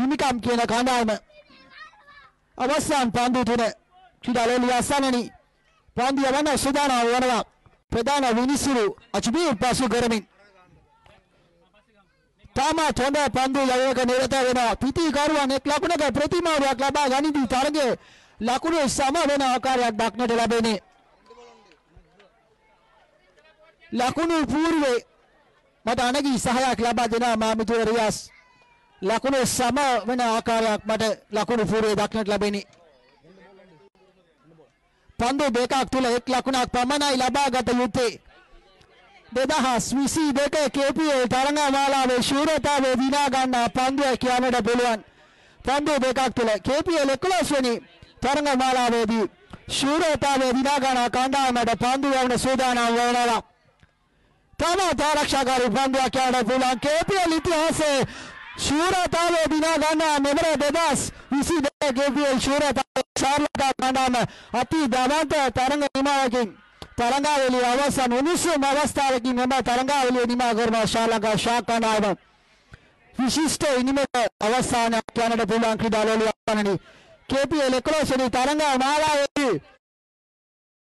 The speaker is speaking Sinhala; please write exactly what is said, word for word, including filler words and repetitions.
හිමිකම් කියන කණ්ඩායම අවසන් පන්දු තුන ක්‍රීඩාලෝලිය අසන්නනි පන්දු යවන්න සූදානම් වෙනවා ප්‍රධාන විනිසුරු අචුබී පසු කරමින් තාමත් හොඳ පන්දු යවයක නිරත වෙනවා පිටිකරුවන් එක් ලකුණක ප්‍රතිමාවක් ලබා ගනිදී තරගයේ ලකුණු සම වෙන ආකාරයක් දක්නට ලැබෙන්නේ ලකුණු පූර්වේ මට අනගී සහයක් ලබා දෙනවා මාමිතුව රියාස් ලකුණු සම වෙන ආකාරයක් මට ලකුණු පූර්වේ දක්නට ලැබෙන්නේ පන්දු දෙකක් තුල එක් ලකුණක් පමණයි ලබාගත යුත්තේ දෙදහස් විසි දෙක කේ පී එල් තරඟමාලාවේ ශූරතාවය දිනා ගන්නා පන්දුව කියන්නට පුළුවන් පන්දු දෙකක් තුල කේ පී එල් එකොළොස් වෙනි තරඟමාලාවේදී ශූරතාවය දිනා ගන්නා කණ්ඩායමට පන්දු යවන සූදානම් වෙනවා තවත් ආරක්ෂාකාරී පන්දුවක් කියන්නට පුළුවන් කේ පී එල් ඉතිහාසයේ ශූරතාවය දිනා ගන්නා මෙවර දෙදහස් විසි දෙක කේ පී එල් ශූරතාවය ශාර්ලකා කණ්ඩායම අති දවන්ත තරඟ නිමාවකින් තරඟාවලිය අවසන් උණුසුම් අවස්ථාවකින් මෙම තරඟාවලිය නිමා කරන ශාර්ලකා ශා කණ්ඩායම විශිෂ්ට ඉනිමක අවස්ථානයක් කියන්නට පුළුවන් ක්‍රීඩාලෝලිය අසන්නනි කේ පී එල් එකොළොස් වෙනි තරඟමාලාවේදී